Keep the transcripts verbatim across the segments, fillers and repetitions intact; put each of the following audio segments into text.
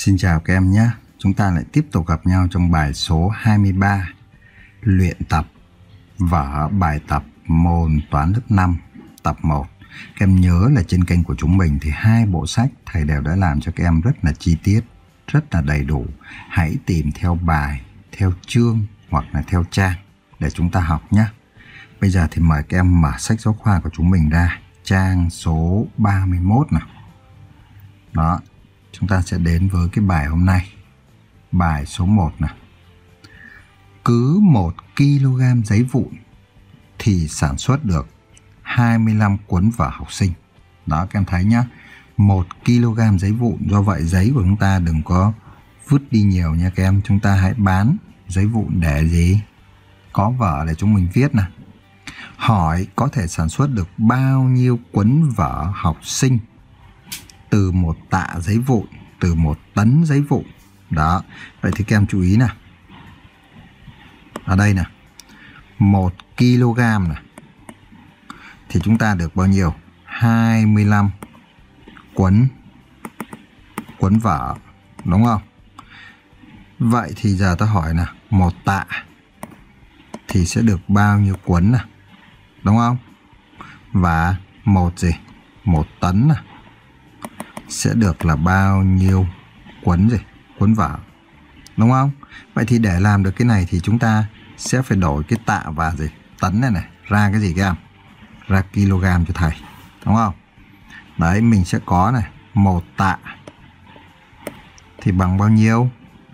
Xin chào các em nhé. Chúng ta lại tiếp tục gặp nhau trong bài số hai mươi ba, luyện tập vở bài tập môn toán lớp năm tập một. Các em nhớ là trên kênh của chúng mình thì hai bộ sách thầy đều đã làm cho các em rất là chi tiết, rất là đầy đủ. Hãy tìm theo bài, theo chương hoặc là theo trang để chúng ta học nhé. Bây giờ thì mời các em mở sách giáo khoa của chúng mình ra, trang số ba mươi mốt nào. Đó, chúng ta sẽ đến với cái bài hôm nay. Bài số một nào. Cứ một ki lô gam giấy vụn thì sản xuất được hai mươi lăm cuốn vở học sinh. Đó các em thấy nhá, một ki lô gam giấy vụn. Do vậy giấy của chúng ta đừng có vứt đi nhiều nha các em. Chúng ta hãy bán giấy vụn để gì? Có vở để chúng mình viết nè. Hỏi có thể sản xuất được bao nhiêu cuốn vở học sinh từ một tạ giấy vụn, từ một tấn giấy vụn. Đó, vậy thì các em chú ý nè. Ở đây nè, một ki lô gam nè, thì chúng ta được bao nhiêu? hai mươi lăm cuốn cuốn vở, đúng không? Vậy thì giờ ta hỏi nè, một tạ thì sẽ được bao nhiêu cuốn nè, đúng không? Và một gì? Một tấn nè sẽ được là bao nhiêu cuốn gì? Cuốn vở, đúng không? Vậy thì để làm được cái này thì chúng ta sẽ phải đổi cái tạ và gì? Tấn này này ra cái gì các em? Ra kg cho thầy, đúng không? Đấy, mình sẽ có này, một tạ thì bằng bao nhiêu?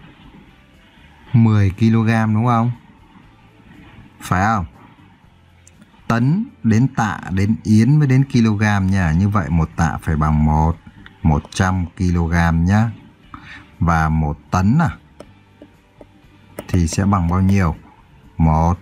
mười ki lô gam, đúng không? Phải không? Tấn đến tạ đến yến mới đến kg nha. Như vậy một tạ phải bằng một một trăm ki lô gam nhá. Và một tấn à, thì sẽ bằng bao nhiêu? Một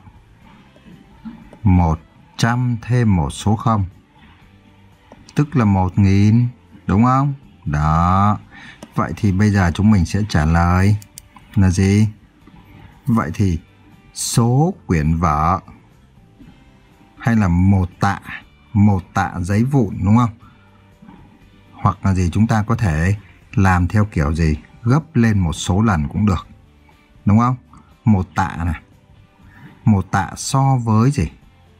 một trăm thêm một số không, tức là một nghìn, đúng không? Đó. Vậy thì bây giờ chúng mình sẽ trả lời là gì? Vậy thì số quyển vở hay là một tạ, một tạ giấy vụn, đúng không? Hoặc là gì, chúng ta có thể làm theo kiểu gì? Gấp lên một số lần cũng được, đúng không? Một tạ này, một tạ so với gì?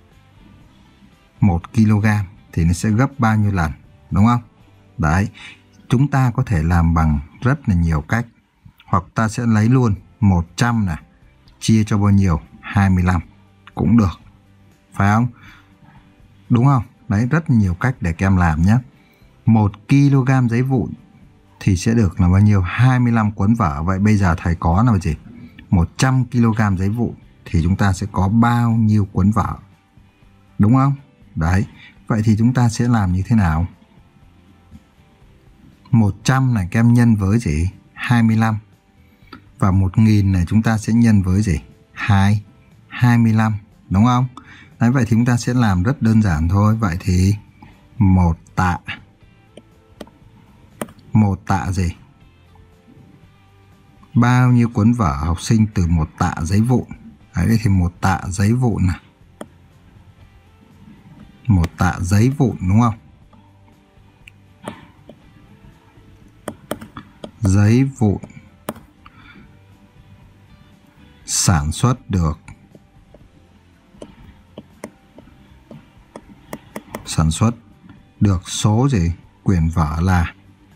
Một kg thì nó sẽ gấp bao nhiêu lần, đúng không? Đấy, chúng ta có thể làm bằng rất là nhiều cách. Hoặc ta sẽ lấy luôn một trăm này, chia cho bao nhiêu? hai mươi lăm cũng được, phải không? Đúng không? Đấy, rất nhiều cách để các em làm nhé. một ki lô gam giấy vụn thì sẽ được là bao nhiêu? hai mươi lăm cuốn vở. Vậy bây giờ thầy có là gì? một trăm ki lô gam giấy vụn thì chúng ta sẽ có bao nhiêu cuốn vở, đúng không? Đấy, vậy thì chúng ta sẽ làm như thế nào? một trăm này các em nhân với gì? hai mươi lăm. Và một nghìn này chúng ta sẽ nhân với gì? hai, hai mươi lăm, đúng không? Đấy, vậy thì chúng ta sẽ làm rất đơn giản thôi. Vậy thì một tạ, một tạ gì? Bao nhiêu cuốn vở học sinh từ một tạ giấy vụn? Đấy, thì một tạ giấy vụn này, một tạ giấy vụn, đúng không? Giấy vụn sản xuất được sản xuất được số gì? Quyển vở là,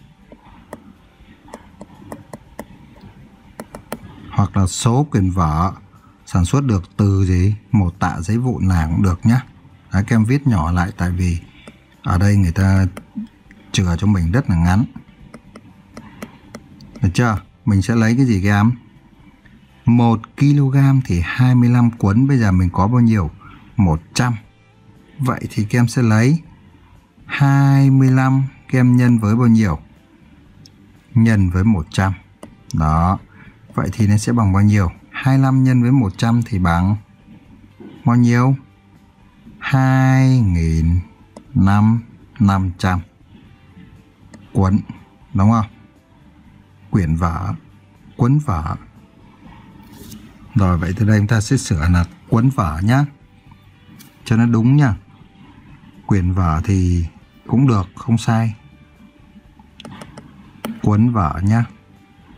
hoặc là số quyển vở sản xuất được từ gì? Một tạ giấy vụn là cũng được nhé. Đấy, các em viết nhỏ lại, tại vì ở đây người ta chừa cho mình rất là ngắn. Được chưa? Mình sẽ lấy cái gì các em? một ki lô gam thì hai mươi lăm cuốn. Bây giờ mình có bao nhiêu? một trăm. Vậy thì các em sẽ lấy hai mươi lăm, các em nhân với bao nhiêu? Nhân với một trăm. Đó. Vậy thì nó sẽ bằng bao nhiêu? hai mươi lăm nhân với một trăm thì bằng bao nhiêu? hai nghìn năm trăm cuốn, đúng không? Quyển vở, cuốn vở. Rồi, vậy từ đây chúng ta sẽ sửa là cuốn vở nhá, cho nó đúng nha. Quyển vở thì cũng được, không sai. Cuốn vở nhá.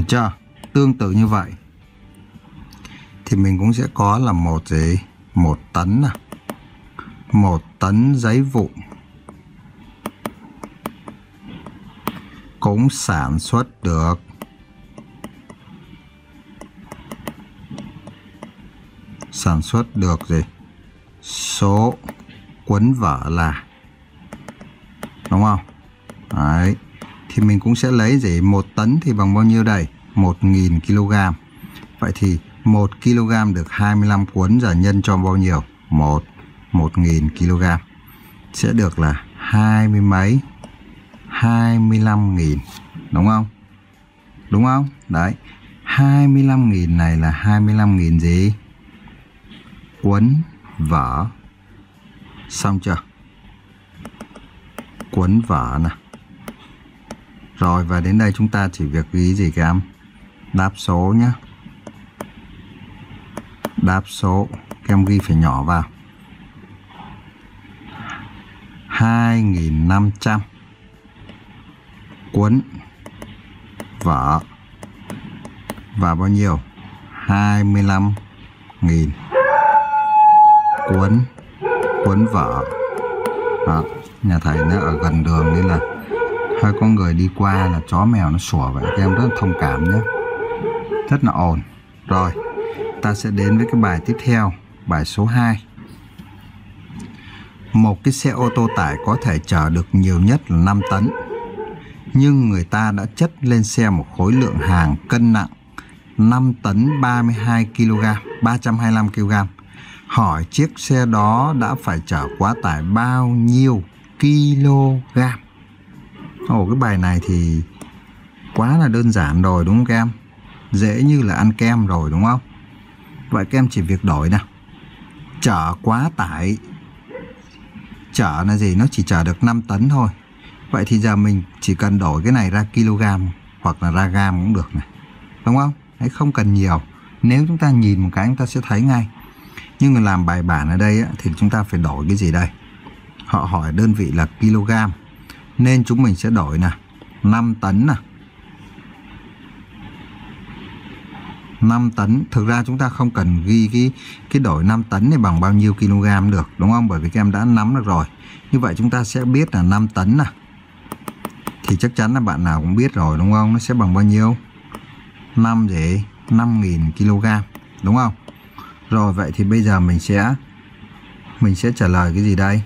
Được chưa? Tương tự như vậy thì mình cũng sẽ có là một gì? Một tấn nào. Một tấn giấy vụn cũng sản xuất được sản xuất được gì? Số cuốn vở là, đúng không? Đấy. Thì mình cũng sẽ lấy gì? Một tấn thì bằng bao nhiêu đây? Một nghìn kg. Vậy thì một kg được hai mươi lăm cuốn, giờ nhân cho bao nhiêu? Một, một nghìn kg. Sẽ được là hai mươi mấy? hai mươi lăm nghìn. Đúng không? Đúng không? Đấy. hai mươi lăm nghìn này là hai mươi lăm nghìn gì? Cuốn vở. Xong chưa? Cuốn vở nè. Rồi, và đến đây chúng ta chỉ việc ghi gì các em? Đáp số nhé. Đáp số. Các em ghi phải nhỏ vào. hai nghìn năm trăm cuốn vở. Và bao nhiêu? hai mươi lăm nghìn cuốn cuốn vở. Đó. Nhà thầy nó ở gần đường nên là hơi có người đi qua là chó mèo nó sủa vậy, các em rất là thông cảm nhé, rất là ồn. Rồi ta sẽ đến với cái bài tiếp theo, bài số hai. Một cái xe ô tô tải có thể chở được nhiều nhất là năm tấn, nhưng người ta đã chất lên xe một khối lượng hàng cân nặng năm tấn ba mươi hai ki lô gam, ba trăm hai mươi lăm ki lô gam. Hỏi chiếc xe đó đã phải chở quá tải bao nhiêu kg? Ồ, cái bài này thì quá là đơn giản rồi đúng không các em? Dễ như là ăn kem rồi đúng không? Vậy các em chỉ việc đổi nào. Chở quá tải, chở là gì? Nó chỉ chở được năm tấn thôi. Vậy thì giờ mình chỉ cần đổi cái này ra kg hoặc là ra gam cũng được này, đúng không? Đấy, không cần nhiều. Nếu chúng ta nhìn một cái chúng ta sẽ thấy ngay. Nhưng mà làm bài bản ở đây á, thì chúng ta phải đổi cái gì đây? Họ hỏi đơn vị là kg, nên chúng mình sẽ đổi nè, năm tấn nè. năm tấn, thực ra chúng ta không cần ghi cái cái đổi năm tấn này bằng bao nhiêu kg được, đúng không? Bởi vì các em đã nắm được rồi. Như vậy chúng ta sẽ biết là năm tấn nè. Thì chắc chắn là bạn nào cũng biết rồi đúng không? Nó sẽ bằng bao nhiêu? năm gì? năm nghìn kg, đúng không? Rồi vậy thì bây giờ mình sẽ mình sẽ trả lời cái gì đây?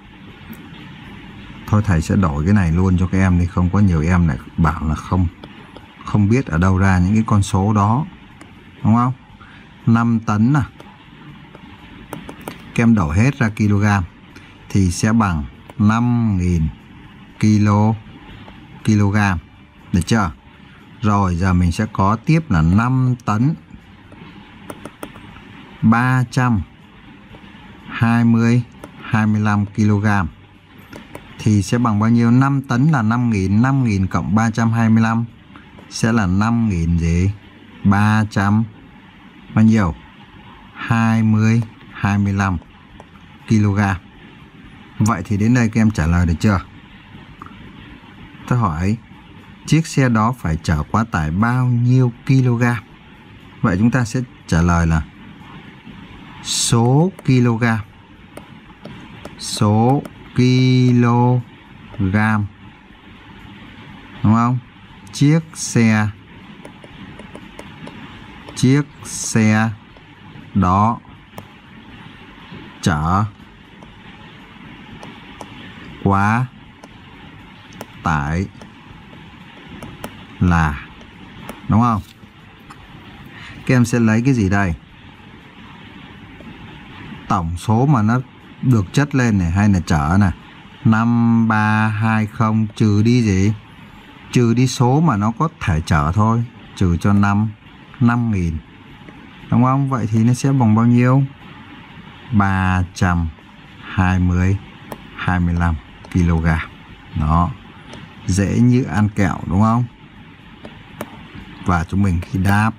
Thôi thầy sẽ đổi cái này luôn cho các em đi, không có nhiều em lại bảo là không không biết ở đâu ra những cái con số đó, đúng không? năm tấn nè. Các em đổi hết ra kg thì sẽ bằng năm nghìn kilo kg. Được chưa? Rồi giờ mình sẽ có tiếp là năm tấn ba trăm hai mươi hai mươi lăm kg thì sẽ bằng bao nhiêu? năm tấn là năm nghìn, năm nghìn cộng ba trăm hai mươi lăm sẽ là năm nghìn gì? ba trăm bao nhiêu? hai mươi hai mươi lăm kg. Vậy thì đến đây các em trả lời được chưa? Tôi hỏi chiếc xe đó phải chở quá tải bao nhiêu kg? Vậy chúng ta sẽ trả lời là số kg. Số kg. Đúng không? Chiếc xe Chiếc xe đó chở quá tải là, đúng không? Các em sẽ lấy cái gì đây? Tổng số mà nó được chất lên này hay là chở này? năm ba hai không trừ đi gì? Trừ đi số mà nó có thể chở thôi, trừ cho năm, năm nghìn. Đúng không? Vậy thì nó sẽ bằng bao nhiêu? ba trăm hai mươi hai mươi lăm kg. Đó. Dễ như ăn kẹo đúng không? Và chúng mình khi đáp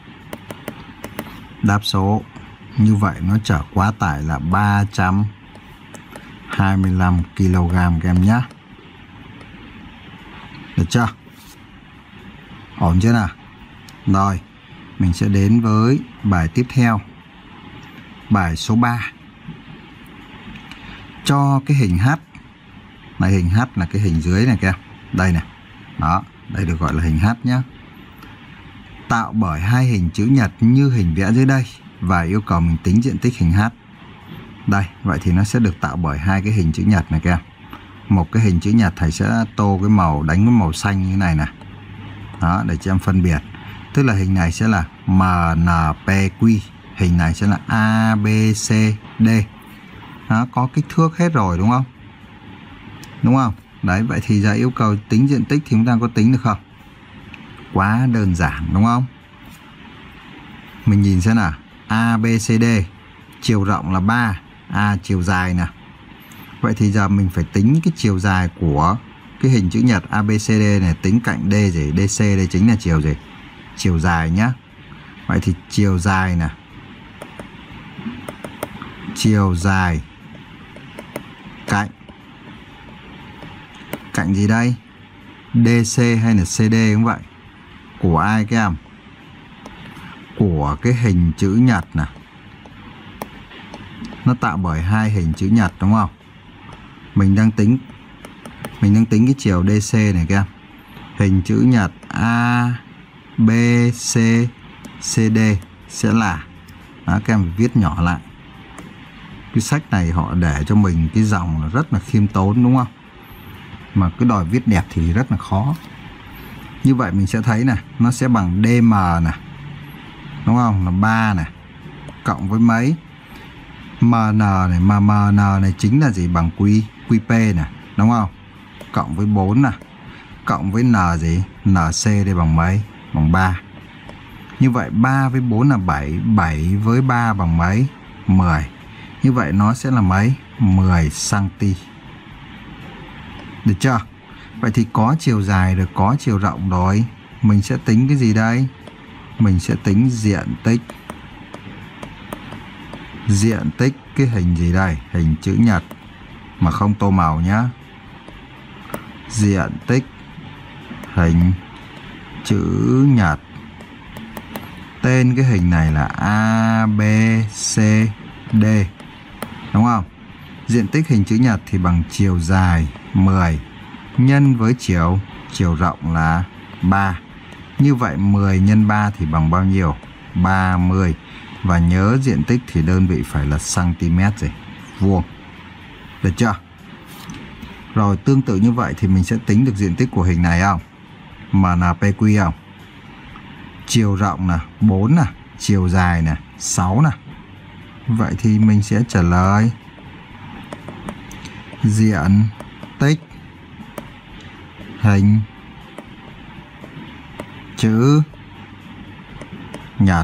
Đáp số như vậy nó chở quá tải là ba trăm hai mươi lăm kg các em nhé. Được chưa? Ổn chưa nào? Rồi, mình sẽ đến với bài tiếp theo. Bài số ba. Cho cái hình H. Này, hình H là cái hình dưới này kìa. Đây này. Đó, đây được gọi là hình H nhé. Tạo bởi hai hình chữ nhật như hình vẽ dưới đây và yêu cầu mình tính diện tích hình H. Đây, vậy thì nó sẽ được tạo bởi hai cái hình chữ nhật này kìa. Một cái hình chữ nhật thầy sẽ tô cái màu, đánh cái màu xanh như thế này nè. Đó, để cho em phân biệt. Tức là hình này sẽ là M N P Q, hình này sẽ là A B C D. Nó có kích thước hết rồi đúng không? Đúng không? Đấy, vậy thì giờ yêu cầu tính diện tích thì chúng ta có tính được không? Quá đơn giản đúng không? Mình nhìn xem nào. A B C D, chiều rộng là ba, A chiều dài nè. Vậy thì giờ mình phải tính cái chiều dài của cái hình chữ nhật A B C D này, tính cạnh D gì? D C đây chính là chiều gì? Chiều dài nhá. Vậy thì chiều dài nè. Chiều dài cạnh cạnh gì đây? D C hay là C D cũng vậy. Của ai các em? Của cái hình chữ nhật nè. Nó tạo bởi hai hình chữ nhật đúng không? Mình đang tính Mình đang tính cái chiều D C này các em. Hình chữ nhật A B C C D sẽ là, đó, các em viết nhỏ lại. Cái sách này họ để cho mình cái dòng là rất là khiêm tốn đúng không? Mà cái đòi viết đẹp thì rất là khó. Như vậy mình sẽ thấy nè, nó sẽ bằng D M nè. Đúng không? Là ba nè. Cộng với mấy? M N này, mà M N này chính là gì? Bằng Q, Q P nè. Đúng không? Cộng với bốn nè. Cộng với N gì? N C đây bằng mấy? Bằng ba. Như vậy ba với bốn là bảy, bảy với ba bằng mấy? mười. Như vậy nó sẽ là mấy? mười xăng-ti-mét. Được chưa? Vậy thì có chiều dài được, có chiều rộng rồi. Mình sẽ tính cái gì đây? Mình sẽ tính diện tích. Diện tích cái hình gì đây? Hình chữ nhật mà không tô màu nhá. Diện tích hình chữ nhật. Tên cái hình này là A B C D. Đúng không? Diện tích hình chữ nhật thì bằng chiều dài mười nhân với chiều chiều rộng là ba. Như vậy mười nhân ba thì bằng bao nhiêu? ba mươi. Và nhớ diện tích thì đơn vị phải là cm rồi, vuông. Được chưa? Rồi tương tự như vậy thì mình sẽ tính được diện tích của hình này không? Mà là P Q không? Chiều rộng là bốn nè, chiều dài là sáu nè. Vậy thì mình sẽ trả lời diện tích hình chữ nhật.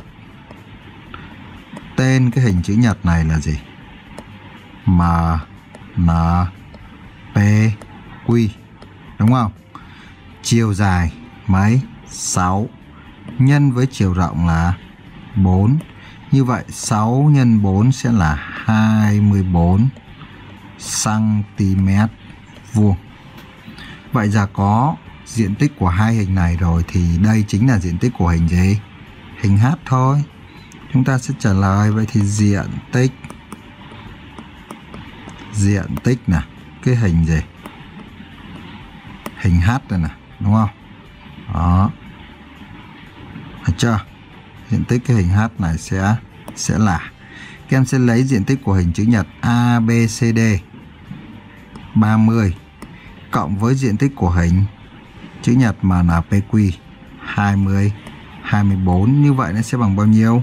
Tên cái hình chữ nhật này là gì? M N P Q. Đúng không? Chiều dài mấy? sáu. Nhân với chiều rộng là bốn. Như vậy sáu nhân bốn sẽ là hai mươi bốn xăng-ti-mét vuông. Vậy giờ có diện tích của hai hình này rồi thì đây chính là diện tích của hình gì? Hình H thôi. Chúng ta sẽ trả lời vậy thì diện tích diện tích nè, cái hình gì? Hình H này nè, đúng không? Đó. Được chưa? Diện tích cái hình H này sẽ sẽ là, các em sẽ lấy diện tích của hình chữ nhật A B C D ba mươi cộng với diện tích của hình chữ nhật mà là P Q hai mươi, hai mươi bốn. Như vậy nó sẽ bằng bao nhiêu?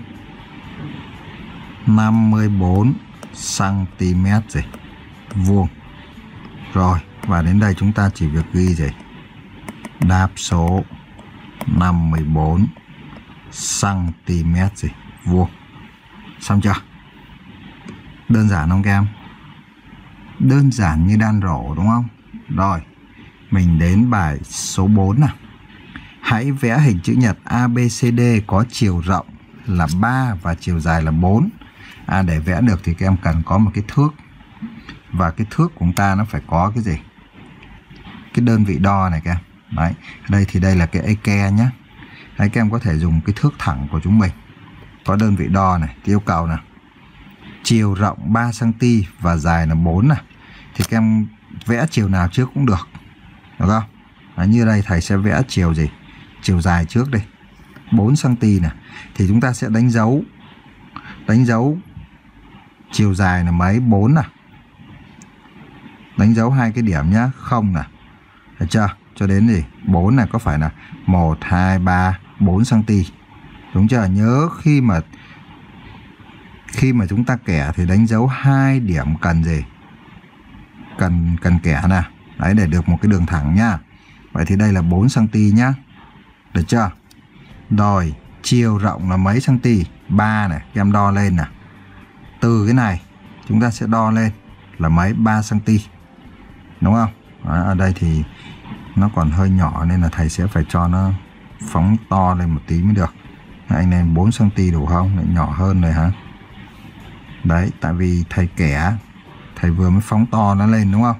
năm mươi bốn xăng-ti-mét rồi, vuông. Rồi, và đến đây chúng ta chỉ việc ghi gì? Đáp số năm mươi bốn xăng-ti-mét rồi, vuông. Xong chưa? Đơn giản không các em? Đơn giản như đan rổ đúng không? Rồi, mình đến bài số bốn nào. Hãy vẽ hình chữ nhật A B C D có chiều rộng là ba và chiều dài là bốn. À, để vẽ được thì các em cần có một cái thước. Và cái thước của chúng ta nó phải có cái gì? Cái đơn vị đo này các em. Đấy, đây thì đây là cái eke nhé. Đấy, các em có thể dùng cái thước thẳng của chúng mình. Có đơn vị đo này, cái yêu cầu này. Chiều rộng ba xăng-ti-mét và dài là bốn này. Thì các em vẽ chiều nào trước cũng được. Được không? Đấy, như đây thầy sẽ vẽ chiều gì? Chiều dài trước đây. bốn xăng-ti-mét này. Thì chúng ta sẽ đánh dấu. Đánh dấu chiều dài là mấy? bốn này. Đánh dấu hai cái điểm nhá. Không này. Được chưa? Cho đến gì? bốn này có phải là một, hai, ba, bốn xăng-ti-mét. Đúng chưa? Nhớ khi mà khi mà chúng ta kẻ thì đánh dấu hai điểm cần gì? Cần cần kẻ nè. Đấy, để được một cái đường thẳng nhá. Vậy thì đây là bốn xăng-ti-mét nhá. Được chưa? Rồi, chiều rộng là mấy xăng-ti-mét? ba này, các em đo lên nè. Từ cái này chúng ta sẽ đo lên là mấy? ba xăng-ti-mét. Đúng không? Đó, ở đây thì nó còn hơi nhỏ nên là thầy sẽ phải cho nó phóng to lên một tí mới được. Anh này bốn xăng-ti-mét đủ không? Lại nhỏ hơn rồi hả? Đấy, tại vì thầy kẻ, thầy vừa mới phóng to nó lên đúng không?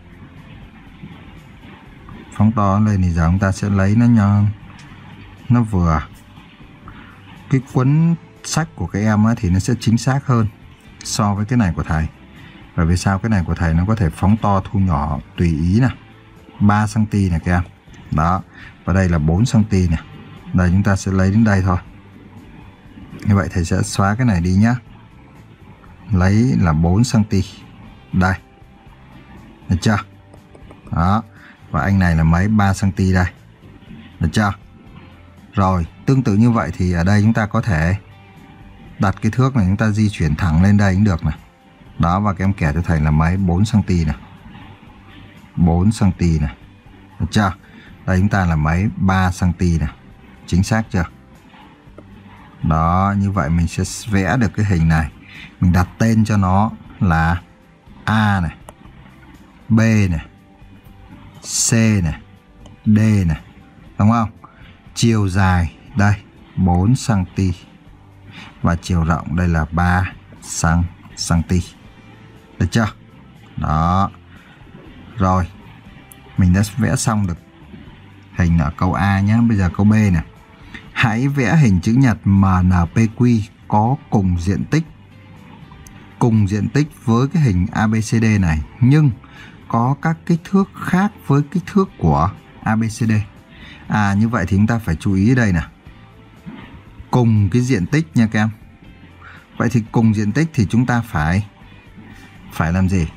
Phóng to nó lên thì giờ chúng ta sẽ lấy nó nhỏ, nó vừa. Cái cuốn sách của các em á, thì nó sẽ chính xác hơn so với cái này của thầy. Bởi vì sao? Cái này của thầy nó có thể phóng to thu nhỏ tùy ý nè. ba xăng-ti-mét này các em. Đó. Và đây là bốn xăng-ti-mét này. Đây chúng ta sẽ lấy đến đây thôi. Như vậy thầy sẽ xóa cái này đi nhá. Lấy là bốn xăng-ti-mét. Đây. Được chưa? Đó. Và anh này là mấy? ba xăng-ti-mét đây. Được chưa? Rồi, tương tự như vậy thì ở đây chúng ta có thể đặt cái thước này, chúng ta di chuyển thẳng lên đây cũng được này. Đó, và các em kẻ cho thầy là mấy? bốn xăng-ti-mét này. bốn xăng-ti-mét này. Được chưa? Đây chúng ta là mấy? ba xăng-ti-mét này. Chính xác chưa? Đó, như vậy mình sẽ vẽ được cái hình này. Mình đặt tên cho nó là A này, B này, C này, D này. Đúng không? Chiều dài đây bốn xăng-ti-mét. Và chiều rộng đây là ba xăng-ti-mét. Được chưa? Đó. Rồi. Mình đã vẽ xong được hình ở câu A nhé. Bây giờ câu B này. Hãy vẽ hình chữ nhật em en pê quy có cùng diện tích. Cùng diện tích với cái hình a bê xê đê này. Nhưng có các kích thước khác với kích thước của a bê xê đê. À, như vậy thì chúng ta phải chú ý đây nè. Cùng cái diện tích nha các em. Vậy thì cùng diện tích thì chúng ta phải Phải làm gì?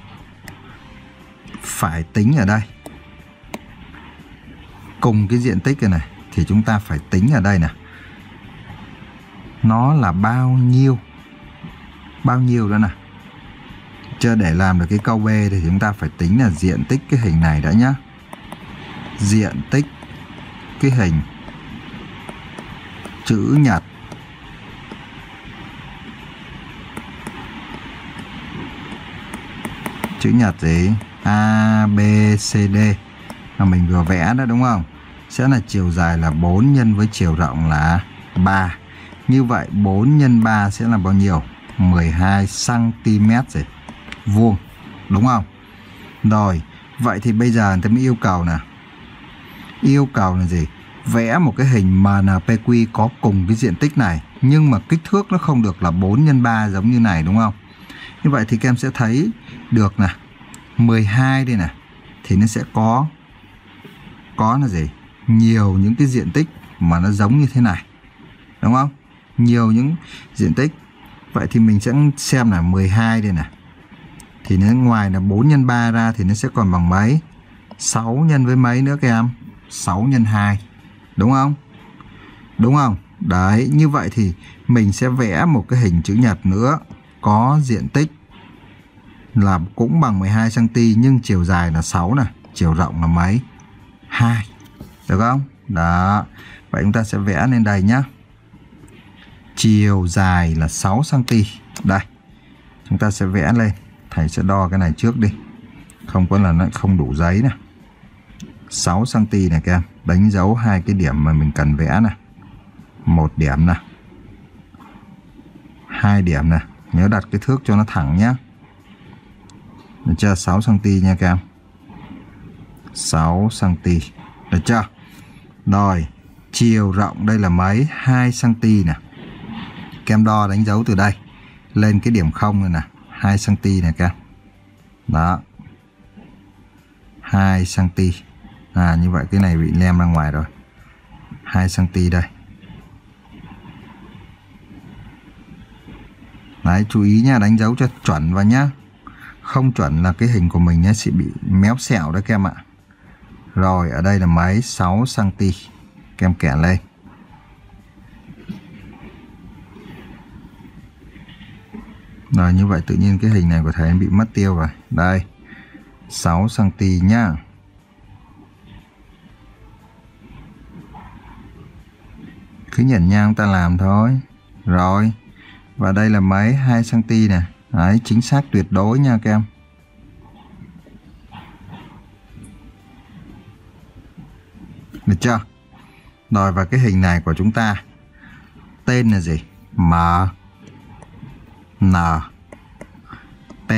Phải tính ở đây. Cùng cái diện tích này, này thì chúng ta phải tính ở đây nè. Nó là bao nhiêu? Bao nhiêu đó nè. Chưa, để làm được cái câu B thì chúng ta phải tính là diện tích cái hình này đã nhá. Diện tích cái hình chữ nhật chữ nhật gì? a bê xê đê mà mình vừa vẽ đó đúng không? Sẽ là chiều dài là bốn nhân với chiều rộng là ba. Như vậy bốn nhân ba sẽ là bao nhiêu? mười hai xăng-ti-mét gì? Vuông. Đúng không? Rồi, vậy thì bây giờ người ta mới yêu cầu nè. Yêu cầu là gì? Vẽ một cái hình em en pê quy có cùng cái diện tích này, nhưng mà kích thước nó không được là bốn nhân ba giống như này đúng không? Như vậy thì các em sẽ thấy được nè, mười hai đây nè, thì nó sẽ có có là gì? Nhiều những cái diện tích mà nó giống như thế này. Đúng không? Nhiều những diện tích. Vậy thì mình sẽ xem là mười hai đây nè. Thì nó ngoài là bốn nhân ba ra thì nó sẽ còn bằng mấy? sáu nhân với mấy nữa các em? sáu nhân hai. Đúng không? Đúng không? Đấy, như vậy thì mình sẽ vẽ một cái hình chữ nhật nữa có diện tích là cũng bằng mười hai xăng-ti-mét nhưng chiều dài là sáu này, chiều rộng là mấy? hai. Được không? Đó. Vậy chúng ta sẽ vẽ lên đây nhá. Chiều dài là sáu xăng-ti-mét. Đây. Chúng ta sẽ vẽ lên. Thầy sẽ đo cái này trước đi. Không có là nó không đủ giấy nè. sáu xăng-ti-mét này các em. Đánh dấu hai cái điểm mà mình cần vẽ nè. Một điểm nè. Hai điểm nè. Nhớ đặt cái thước cho nó thẳng nhé. Được chưa? sáu xăng-ti-mét nha các em. sáu xăng-ti-mét. Được chưa? Rồi. Chiều rộng đây là mấy? hai xăng-ti-mét nè. Các em đo đánh dấu từ đây lên cái điểm không này nè, hai xăng-ti-mét này các em. Đó. hai xăng-ti-mét. À như vậy cái này bị lem ra ngoài rồi. hai xăng-ti-mét đây. Đấy, chú ý nha, đánh dấu cho chuẩn vào nhá. Không chuẩn là cái hình của mình nhá, sẽ bị méo xẹo đấy các em ạ. Rồi, ở đây là mấy? sáu xăng-ti-mét. Các em kẻ lên. Rồi, như vậy tự nhiên cái hình này của thầy bị mất tiêu rồi. Đây, sáu xăng-ti-mét nhá. Cứ nhẩn nha chúng ta làm thôi. Rồi, và đây là mấy? hai xăng-ti-mét nè. Đấy, chính xác tuyệt đối nha các em. Được chưa? Rồi, và cái hình này của chúng ta tên là gì? M, N, P,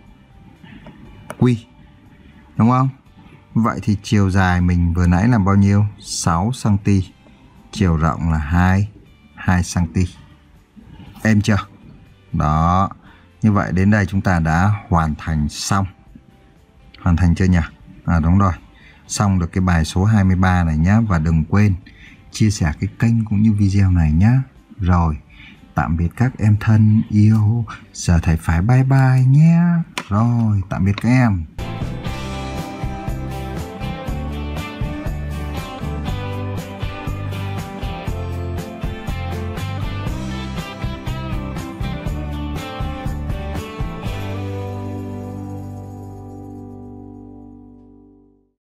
Q. Đúng không? Vậy thì chiều dài mình vừa nãy là bao nhiêu? sáu xăng-ti-mét. Chiều rộng là hai, hai xăng-ti-mét. Êm chưa? Đó. Như vậy đến đây chúng ta đã hoàn thành xong. Hoàn thành chưa nhỉ? À đúng rồi. Xong được cái bài số hai mươi ba này nhá. Và đừng quên chia sẻ cái kênh cũng như video này nhá. Rồi, tạm biệt các em thân yêu. Giờ thầy phải bye bye nhé. Rồi, tạm biệt các em.